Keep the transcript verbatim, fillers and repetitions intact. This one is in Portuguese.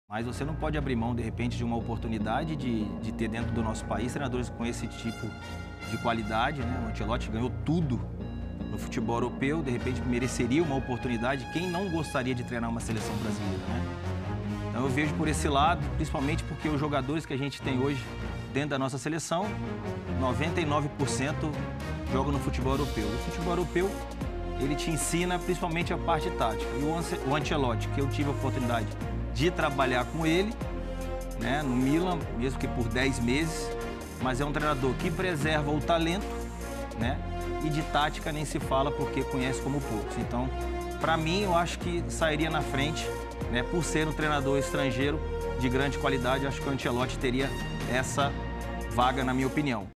Mas você não pode abrir mão, de repente, de uma oportunidade de, de ter dentro do nosso país treinadores com esse tipo de qualidade, né? O Ancelotti ganhou tudo no futebol europeu, de repente mereceria uma oportunidade. Quem não gostaria de treinar uma seleção brasileira, né? Então eu vejo por esse lado, principalmente porque os jogadores que a gente tem hoje dentro da nossa seleção, noventa e nove por cento jogam no futebol europeu. O futebol europeu, ele te ensina principalmente a parte tática. E o Ancelotti, que eu tive a oportunidade de trabalhar com ele, né, no Milan, mesmo que por dez meses, mas é um treinador que preserva o talento, né, e de tática nem se fala porque conhece como poucos. Então, para mim, eu acho que sairia na frente, né, por ser um treinador estrangeiro de grande qualidade. Acho que o Ancelotti teria essa vaga, na minha opinião.